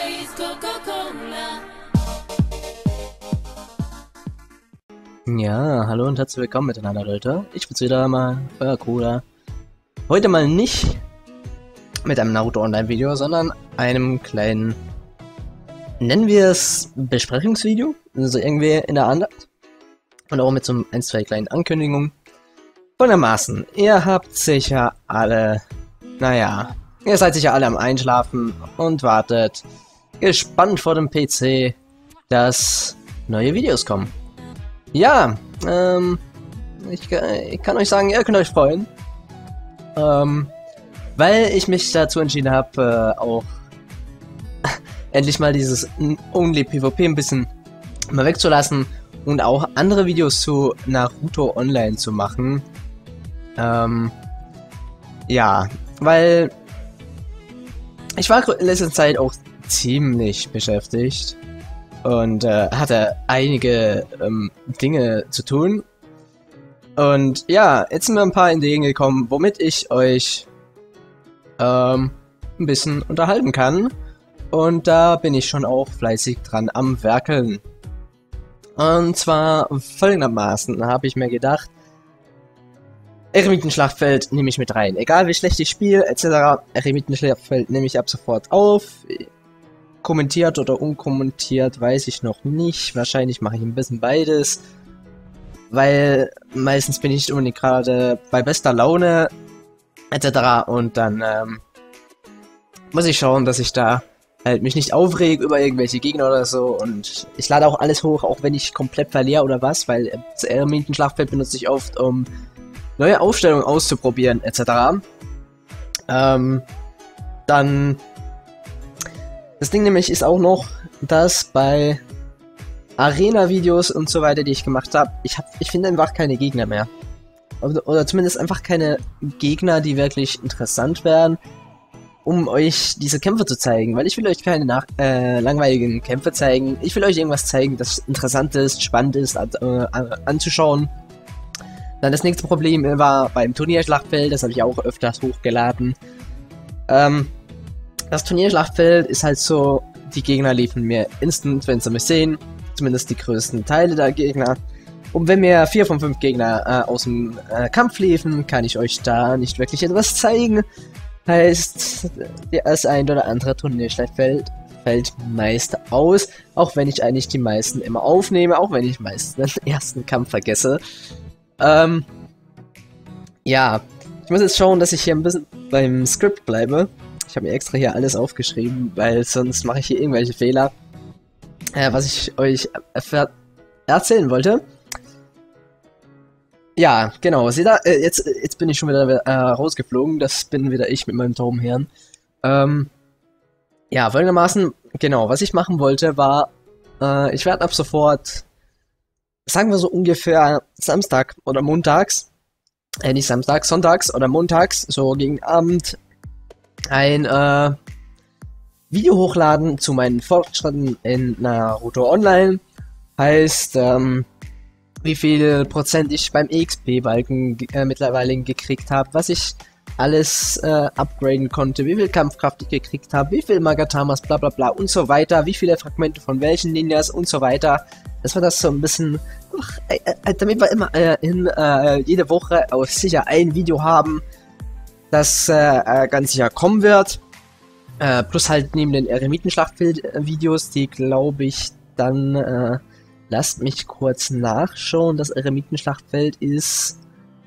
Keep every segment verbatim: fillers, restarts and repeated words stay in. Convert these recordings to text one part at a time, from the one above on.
always Coca-Cola. Ja, hallo und herzlich willkommen miteinander, Leute. Ich bin's wieder mal, euer Cola. Heute mal nicht mit einem Naruto Online-Video, sondern einem kleinen, nennen wir es Besprechungsvideo, also irgendwie in der Art. Und auch mit so ein, zwei kleinen Ankündigungen. Folgendermaßen, ihr habt sicher alle, naja, ihr seid sicher alle am Einschlafen und wartet gespannt vor dem P C, dass neue Videos kommen. Ja, ähm, ich, ich kann euch sagen, ihr könnt euch freuen, ähm, weil ich mich dazu entschieden habe, äh, auch endlich mal dieses Only PvP ein bisschen mal wegzulassen und auch andere Videos zu Naruto Online zu machen. Ähm, ja, weil ich war in letzter Zeit auch ziemlich beschäftigt und äh, hatte einige ähm, Dinge zu tun. Und ja, jetzt sind mir ein paar Ideen gekommen, womit ich euch ähm, ein bisschen unterhalten kann. Und da bin ich schon auch fleißig dran am Werkeln. Und zwar folgendermaßen habe ich mir gedacht, Eremitenschlachtfeld nehme ich mit rein. Egal wie schlecht ich spiele, et cetera. Eremitenschlachtfeld nehme ich ab sofort auf. Kommentiert oder unkommentiert, weiß ich noch nicht. Wahrscheinlich mache ich ein bisschen beides. Weil meistens bin ich nicht unbedingt gerade bei bester Laune, et cetera. Und dann ähm, muss ich schauen, dass ich da halt mich nicht aufrege über irgendwelche Gegner oder so. Und ich lade auch alles hoch, auch wenn ich komplett verliere oder was. Weil das Eremitenschlachtfeld benutze ich oft, um neue Aufstellungen auszuprobieren, et cetera. Ähm, dann das Ding nämlich ist auch noch, dass bei Arena-Videos und so weiter, die ich gemacht habe, ich hab, ich finde einfach keine Gegner mehr. Oder, oder zumindest einfach keine Gegner, die wirklich interessant wären, um euch diese Kämpfe zu zeigen. Weil ich will euch keine nach, äh, langweiligen Kämpfe zeigen. Ich will euch irgendwas zeigen, das interessant ist, spannend ist, an, äh, anzuschauen. Dann das nächste Problem war beim Turnierschlachtfeld, das habe ich auch öfters hochgeladen. Ähm, das Turnierschlachtfeld ist halt so, die Gegner liefern mir instant, wenn sie mich sehen, zumindest die größten Teile der Gegner. Und wenn mir vier von fünf Gegner äh, aus dem äh, Kampf liefen, kann ich euch da nicht wirklich etwas zeigen. Heißt, das ein oder andere Turnierschlachtfeld fällt meist aus, auch wenn ich eigentlich die meisten immer aufnehme, auch wenn ich meistens den ersten Kampf vergesse. Ähm, ja, ich muss jetzt schauen, dass ich hier ein bisschen beim Skript bleibe. Ich habe mir extra hier alles aufgeschrieben, weil sonst mache ich hier irgendwelche Fehler, äh, was ich euch er erzählen wollte. Ja, genau, seht ihr, äh, jetzt, jetzt bin ich schon wieder äh, rausgeflogen, das bin wieder ich mit meinem Taubenherrn. Ähm, ja, folgendermaßen, genau, was ich machen wollte war, äh, ich werde ab sofort, sagen wir so ungefähr Samstag oder montags, äh, nicht Samstag, sonntags oder montags, so gegen Abend, ein äh, Video hochladen zu meinen Fortschritten in Naruto Online. Heißt, ähm, wie viel Prozent ich beim E X P-Balken äh, mittlerweile gekriegt habe, was ich alles äh, upgraden konnte, wie viel Kampfkraft ich gekriegt habe, wie viel Magatamas, bla bla bla und so weiter, wie viele Fragmente von welchen Ninjas und so weiter. Das war das so ein bisschen, ach, äh, äh, damit wir immer äh, in äh, jede Woche auch sicher ein Video haben, das äh, ganz sicher kommen wird. Äh, plus halt neben den Eremitenschlachtfeld-Videos, die glaube ich dann, äh, lasst mich kurz nachschauen, das Eremitenschlachtfeld ist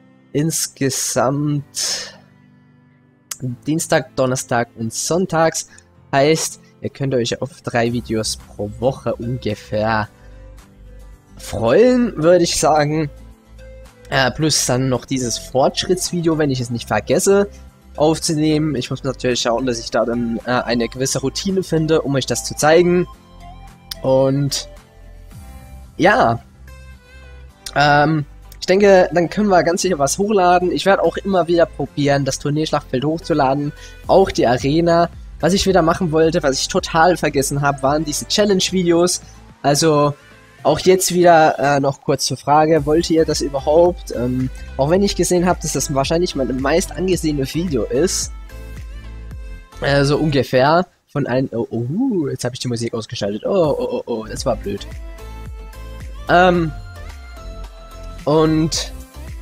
insgesamt Dienstag, Donnerstag und Sonntags. Heißt, ihr könnt euch auf drei Videos pro Woche ungefähr freuen, würde ich sagen. Äh, plus dann noch dieses Fortschrittsvideo, wenn ich es nicht vergesse, aufzunehmen. Ich muss natürlich schauen, dass ich da dann äh, eine gewisse Routine finde, um euch das zu zeigen. Und ja, ähm, ich denke, dann können wir ganz sicher was hochladen. Ich werde auch immer wieder probieren, das Turnierschlachtfeld hochzuladen, auch die Arena. Was ich wieder machen wollte, was ich total vergessen habe, waren diese Challenge-Videos. Also auch jetzt wieder äh, noch kurz zur Frage, wollt ihr das überhaupt? Ähm, auch wenn ich gesehen habe, dass das wahrscheinlich mein meist angesehene Video ist, äh, so ungefähr, von allen... Oh, oh, jetzt habe ich die Musik ausgeschaltet. Oh, oh, oh, oh, das war blöd. Ähm... Und...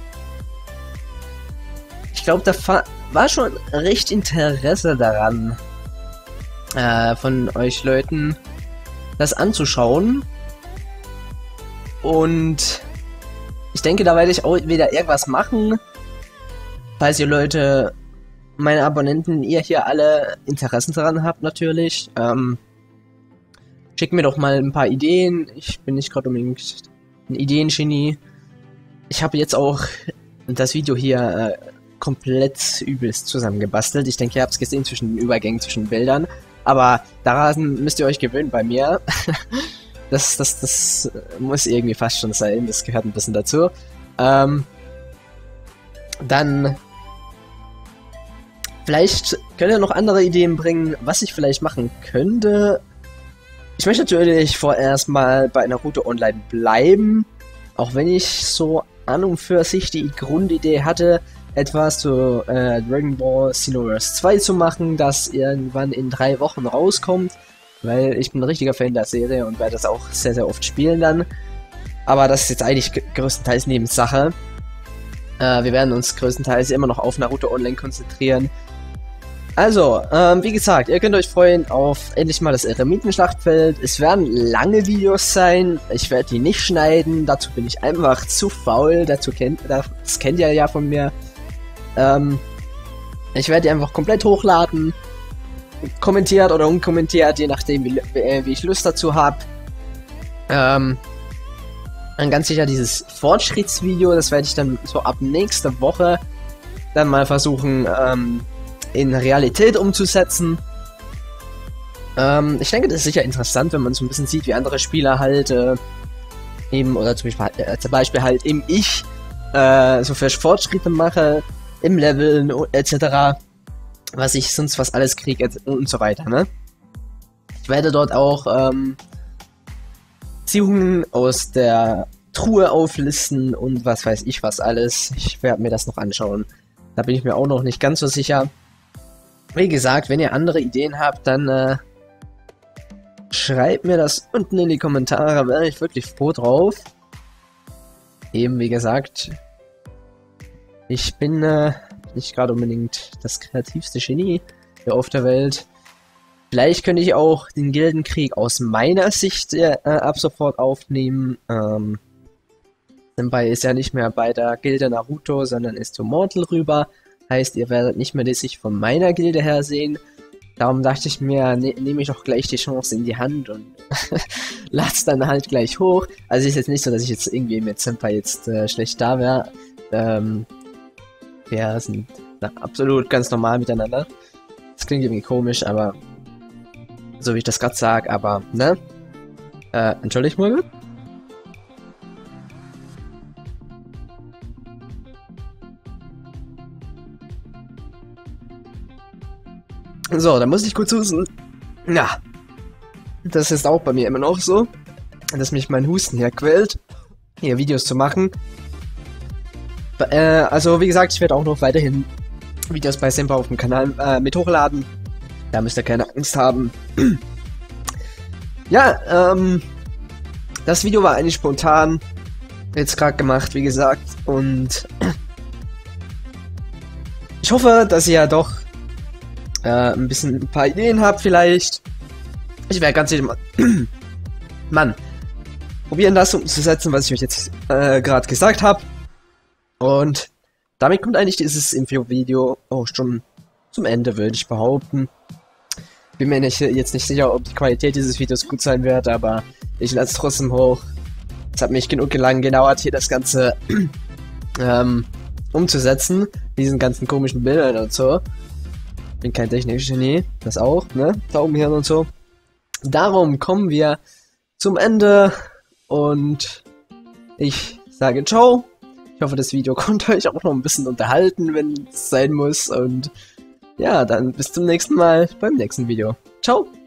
Ich glaube, da war schon recht Interesse daran, äh, von euch Leuten, das anzuschauen. Und ich denke, da werde ich auch wieder irgendwas machen, falls ihr Leute, meine Abonnenten, ihr hier alle Interessen daran habt natürlich. Ähm, schickt mir doch mal ein paar Ideen. Ich bin nicht gerade unbedingt ein Ideengenie. Ich habe jetzt auch das Video hier äh, komplett übelst zusammengebastelt. Ich denke, ihr habt es gesehen zwischen den Übergängen, zwischen den Bildern. Aber daran müsst ihr euch gewöhnen bei mir. das, das, das muss irgendwie fast schon sein. Das gehört ein bisschen dazu. Ähm, dann vielleicht könnt ihr noch andere Ideen bringen, was ich vielleicht machen könnte. Ich möchte natürlich vorerst mal bei Naruto Online bleiben. Auch wenn ich so an und für sich die Grundidee hatte, etwas zu äh, Dragon Ball Xenoverse zwei zu machen, das irgendwann in drei Wochen rauskommt, weil ich bin ein richtiger Fan der Serie und werde das auch sehr, sehr oft spielen dann. Aber das ist jetzt eigentlich größtenteils Nebensache. Äh, wir werden uns größtenteils immer noch auf Naruto Online konzentrieren. Also, ähm, wie gesagt, ihr könnt euch freuen auf endlich mal das Eremitenschlachtfeld. Es werden lange Videos sein. Ich werde die nicht schneiden. Dazu bin ich einfach zu faul. Dazu kennt, das kennt ihr ja von mir. Ähm, ich werde die einfach komplett hochladen. Kommentiert oder unkommentiert, je nachdem, wie, wie ich Lust dazu habe. Ähm, dann ganz sicher dieses Fortschrittsvideo. Das werde ich dann so ab nächster Woche dann mal versuchen, ähm, in Realität umzusetzen. Ähm, ich denke, das ist sicher interessant, wenn man so ein bisschen sieht, wie andere Spieler halt äh, eben, oder zum Beispiel, äh, zum Beispiel halt eben ich äh, so für Fortschritte mache, im Leveln et cetera, was ich sonst was alles kriege und so weiter, ne? Ich werde dort auch ähm, Beziehungen aus der Truhe auflisten und was weiß ich was alles. Ich werde mir das noch anschauen. Da bin ich mir auch noch nicht ganz so sicher. Wie gesagt, wenn ihr andere Ideen habt, dann äh, schreibt mir das unten in die Kommentare, wäre ich wirklich froh drauf. Eben, wie gesagt, ich bin äh, nicht gerade unbedingt das kreativste Genie hier auf der Welt. Vielleicht könnte ich auch den Gildenkrieg aus meiner Sicht äh, ab sofort aufnehmen. Ähm, Senpai ist ja nicht mehr bei der Gilde Naruto, sondern ist zu Mortal rüber. Heißt, ihr werdet nicht mehr die Sicht von meiner Gilde her sehen. Darum dachte ich mir, ne, nehme ich doch gleich die Chance in die Hand und lad's dann halt gleich hoch. Also ist jetzt nicht so, dass ich jetzt irgendwie mit Senpai jetzt äh, schlecht da wäre. Ähm, wir sind na, absolut ganz normal miteinander. Das klingt irgendwie komisch, aber so wie ich das gerade sage, aber ne? Äh, entschuldigt mal. So, dann muss ich kurz husten. Ja, das ist auch bei mir immer noch so, dass mich mein Husten herquält, hier Videos zu machen. Äh, also wie gesagt, ich werde auch noch weiterhin Videos bei Senpai auf dem Kanal äh, mit hochladen. Da müsst ihr keine Angst haben. Ja, ähm, das Video war eigentlich spontan, jetzt gerade gemacht, wie gesagt. Und ich hoffe, dass ihr ja doch Äh, ein bisschen ein paar Ideen habt vielleicht. Ich wäre ganz sicher mal Mann, probieren das umzusetzen, was ich euch jetzt äh, gerade gesagt habe. Und damit kommt eigentlich dieses Info-Video auch schon zum Ende, würde ich behaupten. Bin mir nicht, jetzt nicht sicher, ob die Qualität dieses Videos gut sein wird, aber ich lasse es trotzdem hoch. Es hat mich genug lang gedauert, hier das Ganze ähm, umzusetzen, diesen ganzen komischen Bildern und so. Bin kein Technik-Genie, das auch, ne? Taubenhirn und so. Darum kommen wir zum Ende und ich sage ciao. Ich hoffe, das Video konnte euch auch noch ein bisschen unterhalten, wenn es sein muss. Und ja, dann bis zum nächsten Mal beim nächsten Video. Ciao!